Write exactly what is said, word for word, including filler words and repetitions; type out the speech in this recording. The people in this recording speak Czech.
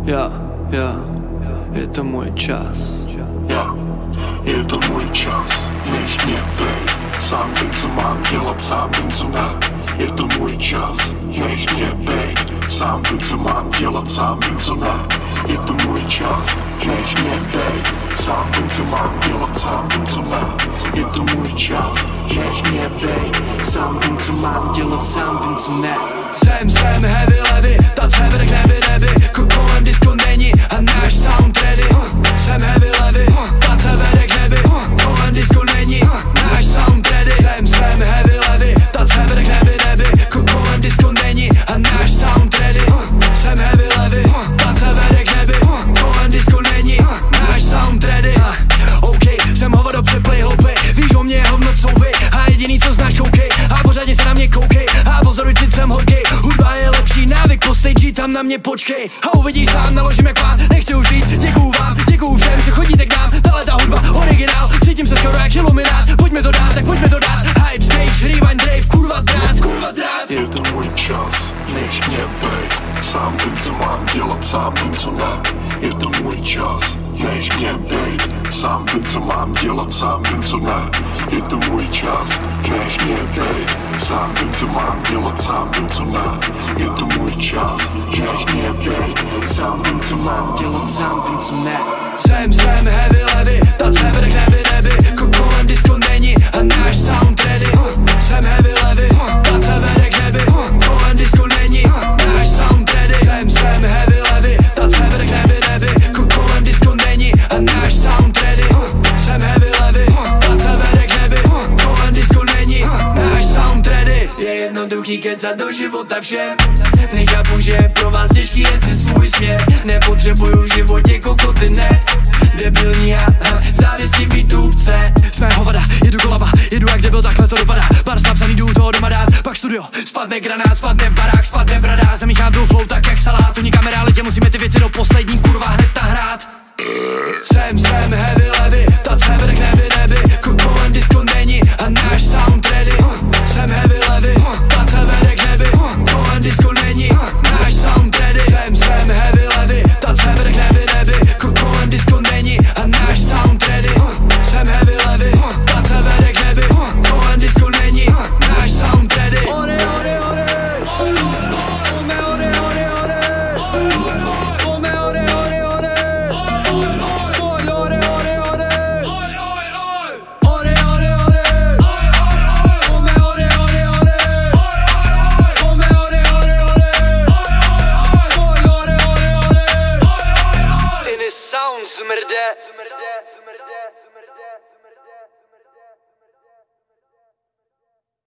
Já, já, je to můj čas. Já, je to můj čas, nech mě bejt. Sám vím, co mám dělat, sám vím, co ne. Je to můj čas, nech mě bejt. Sám vím, co mám dělat, sám vím, co ne. Je to můj čas, nech mě bejt. Sám vím, co mám dělat, sám vím, co ne. Je to můj čas, nech mě bejt. Sám vím, co mám dělat, sám vím, co ne. Jsem, jsem heavy levy, ta sebe tak neby, neby. Kolem disco není a náš sound ready. Jsem heavy levy, ta sebe tak neby. Kolem disco není, náš sound ready. Jsem, jsem heavy levy, ta sebe tak neby, neby. Kolem disco není a náš sound ready. Jsem heavy levy, ta sebe tak neby. Kolem disco není, náš sound ready. OK, jsem hovado přeplej hloupej. Víš o mě hovno co vy. A jediný co znáš koukej. A pořádně se na mě koukej. A pozoruj, cít jsem horkej. Hudba je lepší návyk, po stage tam na mě počkej. A uvidíš sám, naložím jak pán. Nechci už víc, děkuju vám, děkuju všem, že chodíte k nám. Tahle ta hudba, originál, cítím se skoro jak iluminát. Pojďme to dát, tak pojďme to dát. Hype, stage, rewind, drave, kurva drát, kurva drát. Je to můj čas, nech mě bejt. Sám vím, co mám dělat, sám vím, co ne. Je to můj čas, nech mě bejt. Sám vím, co mám dělat, sám vím, co ne. Je to můj čas, nech mě bejt. Sám vím, co mám dělat, sám vím, co ne. Je to můj čas, nech mě bejt. Sám vím, co mám dělat, sám vím, co ne. Jsem, jsem heavy levy, ta sebe tak neby, neby. Kolem disco není a náš sound ready. Jsem heavy levy, ta sebe tak neby. Kolem disco není, náš sound ready. Jsem, jsem heavy levy, ta sebe tak neby, neby. Kolem disco není a náš sound ready. Jsem heavy levy, ta sebe tak neby. Kolem disco není, náš sound ready. Je jednoduchý kecat do života všem. Nechápu, že je pro vás těžký jet si svůj směr. Nepotřebuju v životě kokoty, ne. Debilní a závistivý tůbce. Jsme hovada, jedu kolaba, jedu jak debil, takhle to dopadá. Bars napsaný, jdu toho doma dát. Pak studio, spadne granát, spadne barák, spadne brada. Zamíchám tu flow tak jak salát. Tu nikam realitě, musíme ty věci do poslední kurva hned nahrát. Jsem, jsem heavy levy, ta sebe tak neby, neby. Kolem disco není a náš sound ready. Jsem heavy levy, ta sebe tak neby. Kolem disco není, náš sound ready. Jsem, jsem heavy levy, ta sebe tak neby, neby. Kolem disco není a náš sound ready. Jsem heavy levy, ta sebe tak neby. Kolem disco není, náš sound ready. Ore, ore, ore. Ome, ore, ore, ore. Ome, ore, ore, ore. Ore, ore, ore, ore. Ore, ore, ore. Ome, ore, ore, ore. Ome, ore, ore, ore. Ore, ore, ore, ore.Iny sound zmrde.